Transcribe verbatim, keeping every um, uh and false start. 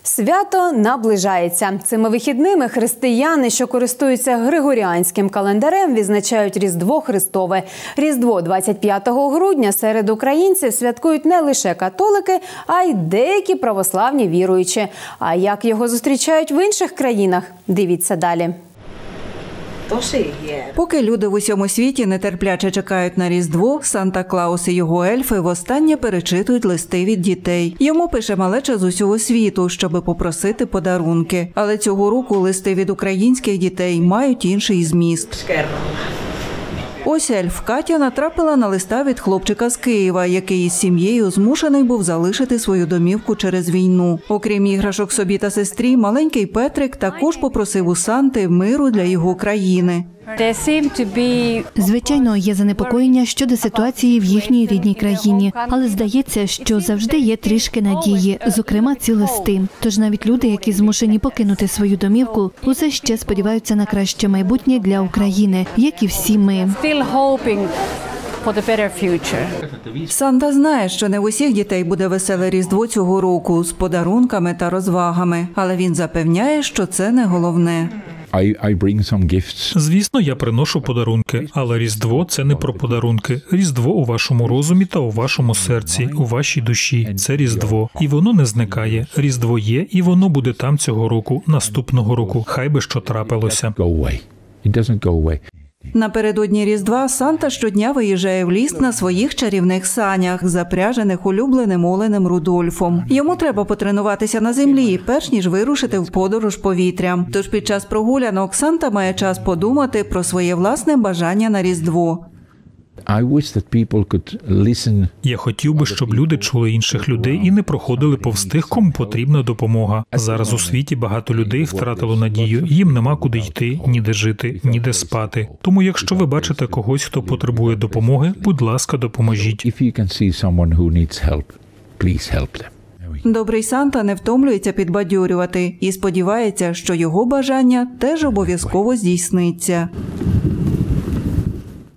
Свято наближається. Цими вихідними християни, що користуються григоріанським календарем, відзначають Різдво Христове. Різдво двадцять п'ятого грудня серед українців святкують не лише католики, а й деякі православні віруючі. А як його зустрічають в інших країнах? Дивіться далі. Поки люди в усьому світі нетерпляче чекають на Різдво, Санта-Клаус і його ельфи востаннє перечитують листи від дітей. Йому пише малеча з усього світу, щоби попросити подарунки. Але цього року листи від українських дітей мають інший зміст. Ось ельф Катя натрапила на листа від хлопчика з Києва, який із сім'єю змушений був залишити свою домівку через війну. Окрім іграшок собі та сестрі, маленький Петрик також попросив у Санти миру для його країни. Звичайно, є занепокоєння щодо ситуації в їхній рідній країні, але здається, що завжди є трішки надії, зокрема ці листи. Тож навіть люди, які змушені покинути свою домівку, усе ще сподіваються на краще майбутнє для України, як і всі ми. Санта знає, що не в усіх дітей буде веселе Різдво цього року з подарунками та розвагами, але він запевняє, що це не головне. Звісно, я приношу подарунки, але Різдво – це не про подарунки. Різдво у вашому розумі та у вашому серці, у вашій душі. Це Різдво. І воно не зникає. Різдво є, і воно буде там цього року, наступного року. Хай би що трапилося. Напередодні Різдва Санта щодня виїжджає в ліс на своїх чарівних санях, запряжених улюбленим оленем Рудольфом. Йому треба потренуватися на землі, перш ніж вирушити в подорож повітрям. Тож під час прогулянок Санта має час подумати про своє власне бажання на Різдво. Я хотів би, щоб люди чули інших людей і не проходили повз тих, кому потрібна допомога. Зараз у світі багато людей втратило надію, їм нема куди йти, ніде жити, ніде спати. Тому якщо ви бачите когось, хто потребує допомоги, будь ласка, допоможіть. Добрий Санта не втомлюється підбадьорювати і сподівається, що його бажання теж обов'язково здійсниться.